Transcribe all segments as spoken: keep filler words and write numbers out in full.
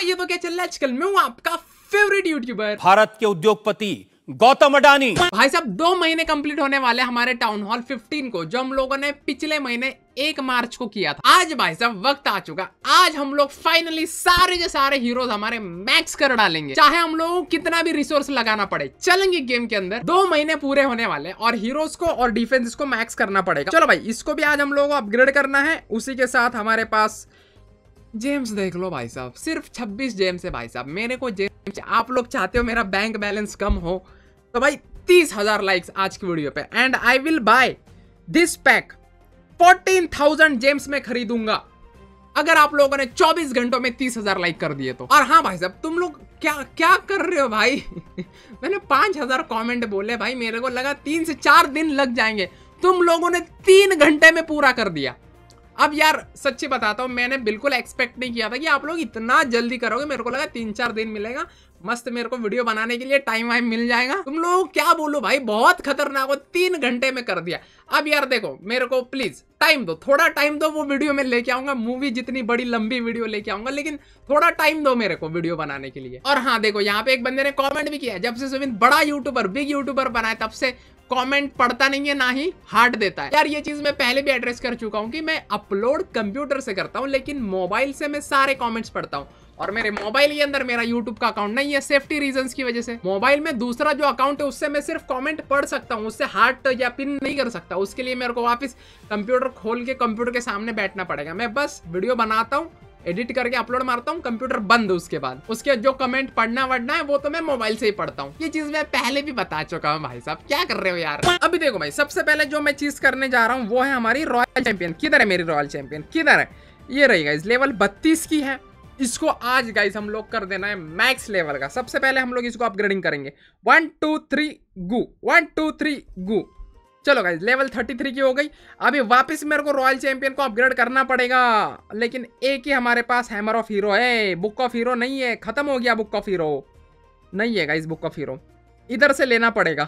ये तो क्या चल रहा है आजकल। मैं हूँ आपका फेवरेट यूट्यूबर भारत के उद्योगपति गौतम अडानी। भाई साहब दो महीने कंप्लीट होने वाले हमारे टाउन हॉल पंद्रह को, जो हम लोगों ने पिछले महीने एक मार्च को किया था। आज भाई साहब वक्त आ चुका, आज हम लोग फाइनली सारे के सारे हीरोज हमारे मैक्स कर डालेंगे, चाहे हम लोगों को कितना भी रिसोर्स लगाना पड़े। चलेंगे गेम के अंदर, दो महीने पूरे होने वाले और हीरोज को और डिफेंस को मैक्स करना पड़ेगा। चलो भाई इसको भी आज हम लोगों को अपग्रेड करना है। उसी के साथ हमारे पास जेम्स देख लो भाई साहब, सिर्फ छब्बीस जेम्स है भाई साहब। मेरे को जेम्स, आप लोग चाहते हो मेरा बैंक बैलेंस कम हो तो भाई तीस हजार लाइक्स आज की वीडियो पे, and I will buy this pack fourteen thousand gems में खरीदूंगा अगर आप लोगों ने चौबीस घंटों में तीस हजार लाइक कर दिए तो। और हाँ भाई साहब तुम लोग क्या क्या कर रहे हो भाई मैंने पांच हजार कॉमेंट बोले भाई, मेरे को लगा तीन से चार दिन लग जाएंगे, तुम लोगों ने तीन घंटे में पूरा कर दिया। अब यार सच्ची बताता हूँ, मैंने बिल्कुल एक्सपेक्ट नहीं किया था कि आप लोग इतना जल्दी करोगे। मेरे को लगा तीन चार दिन मिलेगा, मस्त मेरे को वीडियो बनाने के लिए टाइम वाइम मिल जाएगा। तुम लोग क्या बोलो भाई, बहुत खतरनाक हो, तीन घंटे में कर दिया। अब यार देखो मेरे को प्लीज टाइम दो, थोड़ा टाइम दो, वो वीडियो में लेके आऊंगा, मूवी जितनी बड़ी लंबी वीडियो लेके आऊंगा, लेकिन थोड़ा टाइम दो मेरे को वीडियो बनाने के लिए। और हाँ देखो यहाँ पे एक बंदे ने कॉमेंट भी किया, जब से सुमित बड़ा यूट्यूबर बिग यूट्यूबर बनाए तब से कमेंट पढ़ता नहीं है, ना ही हार्ट देता है। यार ये चीज मैं पहले भी एड्रेस कर चुका हूँ कि मैं अपलोड कंप्यूटर से करता हूँ, लेकिन मोबाइल से मैं सारे कमेंट्स पढ़ता हूँ। और मेरे मोबाइल के अंदर मेरा यूट्यूब का अकाउंट नहीं है, सेफ्टी रीजंस की वजह से। मोबाइल में दूसरा जो अकाउंट है उससे मैं सिर्फ कमेंट पढ़ सकता हूँ, उससे हार्ट या पिन नहीं कर सकता। उसके लिए मेरे को वापस कंप्यूटर खोल के कंप्यूटर के सामने बैठना पड़ेगा। मैं बस वीडियो बनाता हूँ, एडिट करके अपलोड मारता हूँ, कंप्यूटर बंद। उसके बाद उसके जो कमेंट पढ़ना वढ़ना है वो तो मैं मोबाइल से ही पढ़ता हूँ। ये चीज मैं पहले भी बता चुका हूँ भाई साहब, क्या कर रहे हो यार। अभी देखो भाई सबसे पहले जो मैं चीज करने जा रहा हूँ वो है हमारी रॉयल चैंपियन। किधर है मेरी रॉयल चैंपियन, किधर है? ये रही गाइस, लेवल बत्तीस की है। इसको आज गाइस हम लोग कर देना है मैक्स लेवल का। सबसे पहले हम लोग इसको अपग्रेडिंग करेंगे। One two three go, one two three go. चलो गाइस लेवल तैंतीस की हो गई। अभी वापस मेरे को रॉयल चैंपियन को अपग्रेड करना पड़ेगा, लेकिन एक ही हमारे पास हैमर ऑफ हीरो है, बुक ऑफ हीरो नहीं है, खत्म हो गया बुक ऑफ हीरो, नहीं है गाइस बुक ऑफ हीरो, इधर से लेना पड़ेगा।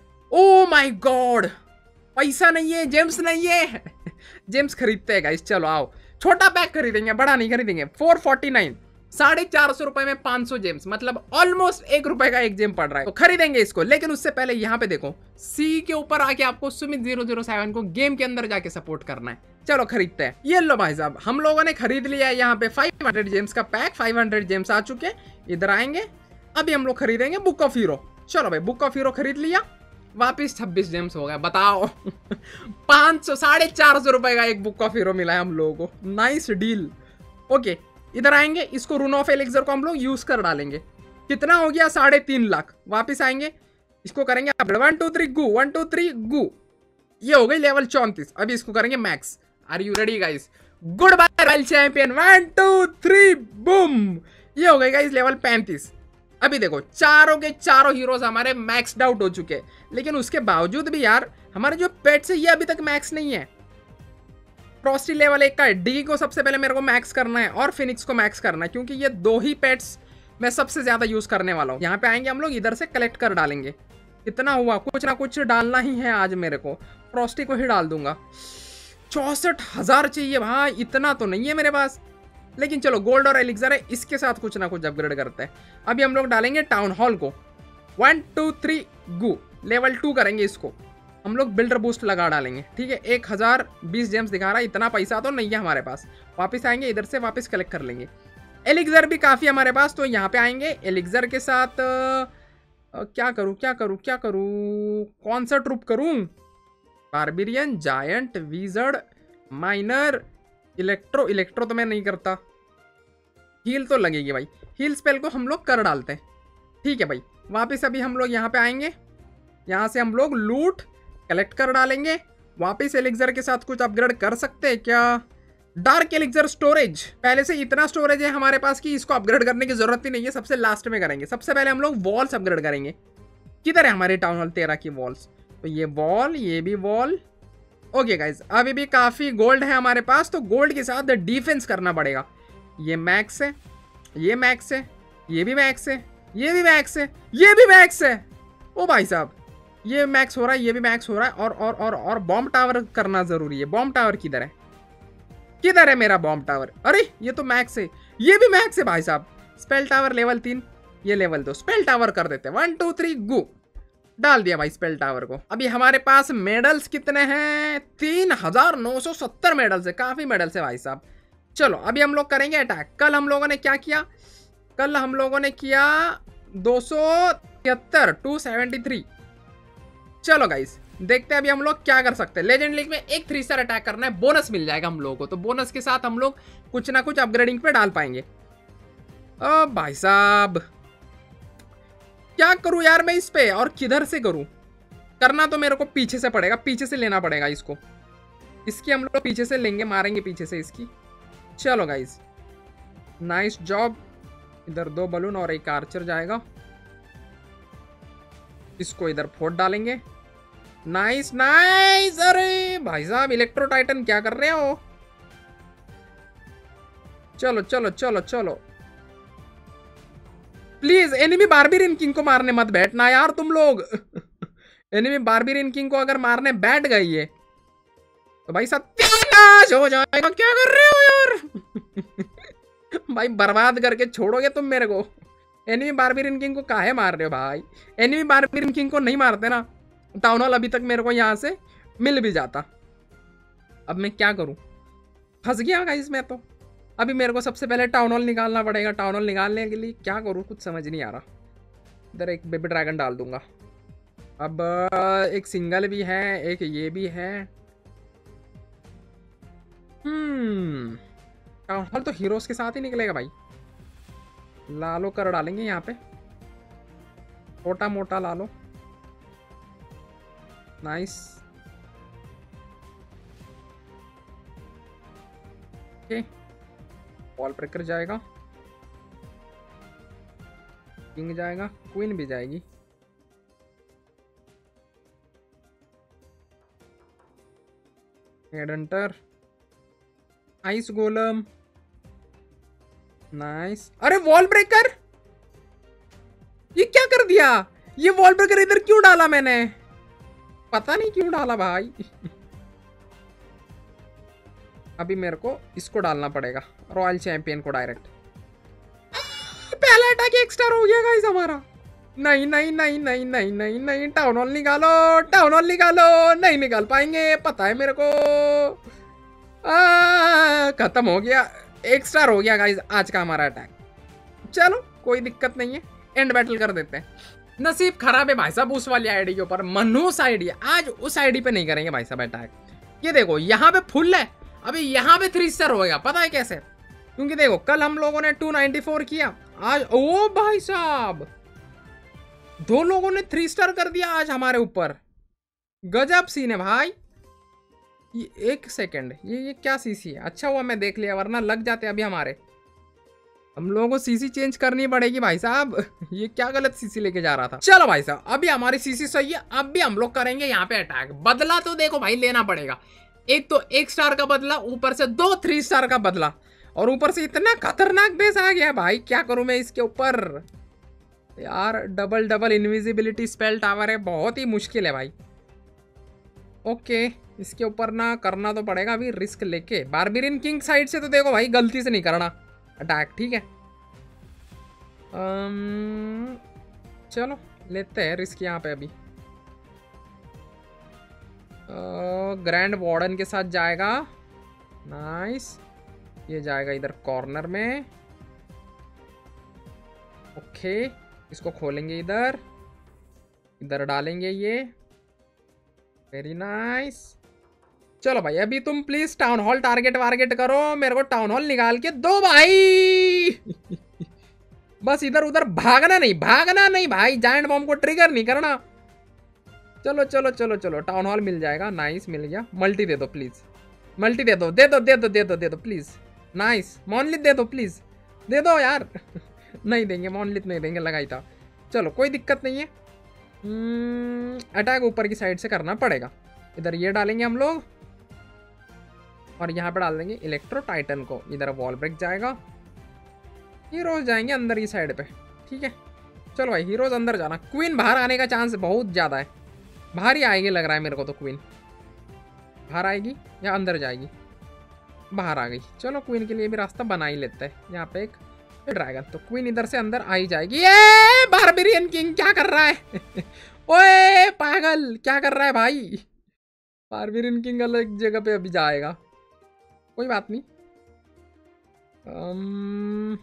ओ माय गॉड पैसा नहीं है, जेम्स नहीं है जेम्स खरीदते हैं गाइस। चलो आओ, छोटा पैक खरीदेंगे, बड़ा नहीं खरीदेंगे। फोर फोर्टी नाइन, साढ़े चार सौ रुपए में पांच सौ जेम्स, मतलब ऑलमोस्ट एक रुपए का एक जेम पड़ रहा है, तो खरीदेंगे इसको। लेकिन उससे पहले यहाँ पे देखो सी के ऊपर आके आपको सुमित जीरो जीरो सेवन को गेम के अंदर जाके सपोर्ट करना है। चलो खरीदते हैं। ये लो भाई साहब हम लोगों ने खरीद लिया है यहाँ पे फाइव हंड्रेड जेम्स का पैक। फाइव हंड्रेड जेम्स आ चुके, इधर आएंगे। अभी हम लोग खरीदेंगे बुक ऑफ हीरो। चलो भाई बुक ऑफ हीरो खरीद लिया, वापिस छब्बीस जेम्स हो गया, बताओ पांच सौ साढ़े चार सौ रुपए का एक बुक ऑफ हीरो मिला है हम लोगों को। Nice deal. ओके इधर आएंगे, इसको रून ऑफ एलिक्सर को हम लोग यूज कर डालेंगे। कितना हो गया? साढ़े तीन लाख। वापिस आएंगे, इसको करेंगे one two three go, one two three go. ये हो गई लेवल चौंतीस। अभी इसको करेंगे max. Are you ready guys? Good bye royal champion, one two three boom. ये हो गई गाइस लेवल पैंतीस। अभी देखो चारों के चारों हीरोज हमारे मैक्सड आउट हो चुके हैं, लेकिन उसके बावजूद भी यार हमारे जो पेट्स है ये अभी तक मैक्स नहीं है। फ्रॉस्टी लेवल एक का है, डी को सबसे पहले मेरे को मैक्स करना है और फिनिक्स को मैक्स करना है, क्योंकि ये दो ही पेट्स मैं सबसे ज्यादा यूज करने वाला हूँ। यहाँ पे आएंगे हम लोग, इधर से कलेक्ट कर डालेंगे। कितना हुआ? कुछ ना कुछ डालना ही है आज मेरे को। फ्रॉस्टी को ही डाल दूंगा। चौसठ हजार चाहिए भाई, इतना तो नहीं है मेरे पास, लेकिन चलो गोल्ड और एलिक्सर है, इसके साथ कुछ ना कुछ अपग्रेड करते हैं। अभी हम लोग डालेंगे टाउन हॉल को। One two three go, level two करेंगे इसको हम लोग। बिल्डर बूस्ट लगा डालेंगे, ठीक है। एक हजार बीस जेम्स दिखा रहा है, इतना पैसा तो नहीं है हमारे पास। वापस आएंगे, इधर से वापस कलेक्ट कर लेंगे। एलिक्सर भी काफी हमारे पास, तो यहाँ पे आएंगे एलिक्सर के साथ। आ, आ, क्या करूँ क्या करूँ क्या करूँ, कौन सा ट्रूप करूँ? Barbarian, giant, wizard, miner, electro. Electro तो मैं नहीं करता, हील तो लगेगी भाई। हील स्पेल को हम लोग कर डालते हैं, ठीक है भाई। वापस अभी हम लोग यहाँ पे आएंगे, यहाँ से हम लोग लूट कलेक्ट कर डालेंगे। वापस एलिक्सर के साथ कुछ अपग्रेड कर सकते हैं क्या? डार्क एलिक्सर स्टोरेज, पहले से इतना स्टोरेज है हमारे पास कि इसको अपग्रेड करने की जरूरत ही नहीं है। सबसे लास्ट में करेंगे। सबसे पहले हम लोग वॉल्स अपग्रेड करेंगे। किधर है हमारे टाउन हॉल तेरह की वॉल्स? तो ये वॉल, ये भी वॉल। ओके गाइज अभी भी काफी गोल्ड है हमारे पास, तो गोल्ड के साथ डिफेंस करना पड़ेगा। ये मैक्स है, ये मैक्स है, ये भी मैक्स है, ये भी मैक्स है, ये भी मैक्स है। ओ भाई साहब ये मैक्स हो रहा है, ये भी मैक्स हो रहा है। और और और और बॉम्ब टावर करना जरूरी है। बॉम्ब टावर किधर है? किधर है मेरा बॉम्ब टावर? अरे ये तो मैक्स है, ये भी मैक्स है भाई साहब। स्पेल टावर लेवल तीन, ये लेवल दो। स्पेल टावर कर देते हैं, वन टू थ्री गो, डाल दिया भाई स्पेल टावर को। अभी हमारे पास मेडल्स कितने हैं? तीन हजार नौ सौ सत्तर मेडल्स है, काफी मेडल्स है भाई साहब। चलो अभी हम लोग करेंगे अटैक। कल हम लोगों ने क्या किया? कल हम लोगों ने किया दो सौ तिहत्तर, टू सेवेंटी थ्री। चलो गाइस देखते हैं अभी हम लोग क्या कर सकते हैं। लेजेंड लीग में एक थ्री स्टार अटैक करना है, बोनस मिल जाएगा हम लोगों को, तो बोनस के साथ हम लोग कुछ ना कुछ अपग्रेडिंग पे डाल पाएंगे। ओ भाई साहब क्या करूं यार मैं इस पे, और किधर से करूं? करना तो मेरे को पीछे से पड़ेगा, पीछे से लेना पड़ेगा इसको। इसकी हम लोग पीछे से लेंगे, मारेंगे पीछे से इसकी। चलो गाइस नाइस जॉब। इधर दो बलून और एक आर्चर जाएगा, इसको इधर फोड़ डालेंगे। Nice nice. अरे भाई साहब इलेक्ट्रो टाइटन क्या कर रहे हो? चलो चलो चलो चलो प्लीज एनिमी बारबेरियन किंग को मारने मत बैठना यार तुम लोग। एनिमी बारबेरियन किंग को अगर मारने बैठ गई है तो भाई सत्यानाश हो जाएगा। क्या कर रहे हो यार? भाई बर्बाद करके छोड़ोगे तुम मेरे को। एनिमी बारबेरियन किंग को काहे मार रहे हो भाई? एनिमी बारबेरियन किंग को नहीं मारते ना, टाउन हॉल अभी तक मेरे को यहाँ से मिल भी जाता। अब मैं क्या करूं? फंस गया गाइस मैं तो। अभी मेरे को सबसे पहले टाउन हॉल निकालना पड़ेगा। टाउन हॉल निकालने के लिए क्या करूं कुछ समझ नहीं आ रहा। इधर एक बेबी ड्रैगन डाल दूंगा। अब एक सिंगल भी है, एक ये भी है। हम्म टाउन हॉल तो हीरोज के साथ ही निकलेगा भाई। लालो कर डालेंगे यहाँ पे, छोटा मोटा लालो। Nice okay. वॉल ब्रेकर जाएगा, किंग जाएगा, क्वीन भी जाएगी। Headhunter, ice golem, nice. अरे वॉल ब्रेकर ये क्या कर दिया? ये वॉल ब्रेकर इधर क्यों डाला मैंने? पता नहीं क्यों डाला भाई। अभी मेरे को इसको डालना पड़ेगा, रॉयल चैंपियन को डायरेक्ट। पहला अटैक एक स्टार हो गया गाइस हमारा। नहीं नहीं नहीं नहीं नहीं नहीं नहीं टाउन हॉल निकालो, टाउन हॉल निकालो। नहीं निकाल पाएंगे पता है मेरे को। आ, खत्म हो गया, एक स्टार हो गया गाइस आज का हमारा अटैक। चलो कोई दिक्कत नहीं है, एंड बैटल कर देते हैं। नसीब खराब है भाई साहब उस वाली आईडी के ऊपर, मनहूस आईडी। आज उस आईडी पे नहीं करेंगे भाई साहब अटैक। ये देखो यहाँ पे फुल है, अभी यहाँ पे थ्री स्टार होएगा। पता है कैसे? क्योंकि देखो कल हम लोगों ने टू नाइंटी फोर किया, आज ओ भाई साहब दो लोगों ने थ्री स्टार कर दिया आज हमारे ऊपर। गजब सीन है भाई। ये एक सेकंड, ये ये क्या सीसी है? अच्छा हुआ मैं देख लिया, वरना लग जाते अभी हमारे। हम लोगों को सीसी चेंज करनी पड़ेगी भाई साहब। ये क्या गलत सीसी लेके जा रहा था। चलो भाई साहब अभी हमारी सीसी सही है, अब भी हम लोग करेंगे यहाँ पे अटैक। बदला तो देखो भाई लेना पड़ेगा, एक तो एक स्टार का बदला, ऊपर से दो थ्री स्टार का बदला, और ऊपर से इतना खतरनाक बेस आ गया भाई। क्या करूं मैं इसके ऊपर यार? Double double invisibility spell tower है, बहुत ही मुश्किल है भाई। ओके इसके ऊपर ना करना तो पड़ेगा अभी रिस्क लेके। बारबेरियन किंग साइड से तो देखो भाई गलती से नहीं करना अटैक, ठीक है। um, चलो लेते हैं रिस्क यहाँ पे अभी। ग्रैंड uh, वार्डन के साथ जाएगा। नाइस, ये जाएगा इधर कॉर्नर में। ओके इसको खोलेंगे, इधर इधर डालेंगे ये। Very nice. चलो भाई अभी तुम प्लीज टाउन हॉल टारगेट वारगेट करो, मेरे को टाउन हॉल निकाल के दो भाई। बस इधर उधर भागना नहीं, भागना नहीं भाई, जायंट बॉम्ब को ट्रिगर नहीं करना। चलो चलो चलो चलो टाउन हॉल मिल जाएगा। नाइस मिल गया। मल्टी दे दो प्लीज, मल्टी दे दो, दे दो दे दो दे दो दे दो प्लीज। नाइस मोनलिथ दे दो प्लीज, दे दो यार। नहीं देंगे मोनलिथ, नहीं देंगे, लगाई था। चलो कोई दिक्कत नहीं है। अटैक ऊपर की साइड से करना पड़ेगा। इधर ये डालेंगे हम लोग, और यहाँ पे डाल देंगे इलेक्ट्रो टाइटन को। इधर वॉल ब्रेक जाएगा, हीरोज जाएंगे अंदर की साइड पे, ठीक है। चलो भाई हीरोज अंदर जाना। क्वीन बाहर आने का चांस बहुत ज़्यादा है, बाहर ही आएगी लग रहा है मेरे को तो। क्वीन बाहर आएगी या अंदर जाएगी? बाहर आ गई। चलो क्वीन के लिए भी रास्ता बना ही लेते हैं। यहाँ पे एक ड्रैगन तो क्वीन इधर से अंदर आ ही जाएगी। ये बारबेरियन किंग क्या कर रहा है? ओए पागल क्या कर रहा है भाई? बारबेरियन किंग अलग जगह पे अभी जाएगा, कोई बात नहीं। um,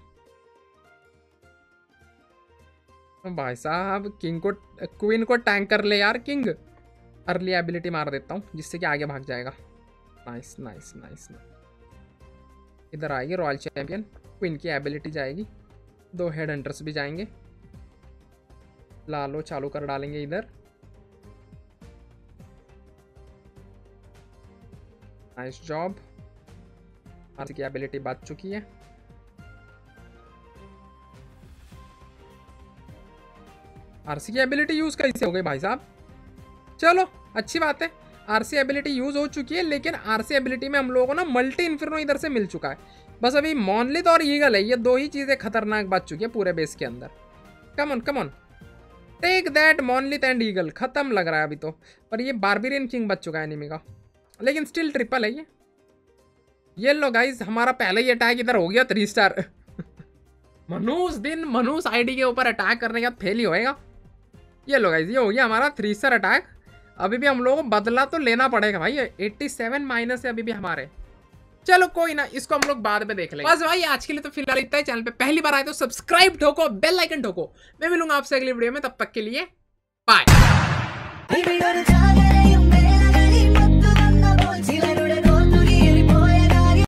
भाई साहब किंग को क्वीन को टैंक कर ले यार। किंग अर्ली एबिलिटी मार देता हूँ जिससे कि आगे भाग जाएगा। Nice nice nice. इधर आएगी रॉयल चैंपियन, क्वीन की एबिलिटी जाएगी, दो हेड हंटर्स भी जाएंगे। लालो चालू कर डालेंगे इधर। Nice job. आरसी की एबिलिटी बच चुकी है। आरसी की एबिलिटी यूज कैसे हो गई भाई साहब? चलो अच्छी बात है, आरसी एबिलिटी यूज हो चुकी है। लेकिन आरसी एबिलिटी में हम लोगों को ना मल्टी इन्फिर्नो इधर से मिल चुका है। बस अभी मॉनलिथ और ईगल है, ये दो ही चीजें खतरनाक बच चुकी है पूरे बेस के अंदर। Come on come on, take that monolith and eagle. खत्म लग रहा है अभी तो, पर ये बारबेरियन किंग बच चुका है एनिमी का, लेकिन स्टिल ट्रिपल है ये। ये लो गाइज, हमारा पहले ही अटैक इधर हो गया थ्री स्टार। मनुष दिन मनुष आईडी के ऊपर अटैक करने का फेल ही होएगा। ये लो गाइज, ये हो गया हमारा थ्री स्टार अटैक। अभी भी हम लोगों को बदला तो लेना पड़ेगा भाई, सत्तासी माइनस है अभी भी हमारे। चलो कोई ना, इसको हम लोग बाद में देख लेंगे। बस भाई आज के लिए तो फिलहाल इतना ही। चैनल पे पहली बार आए तो सब्सक्राइब ठोको, बेल आइकन ठोको। मैं मिलूंगा आपसे अगली वीडियो में, तब तक के लिए बाय।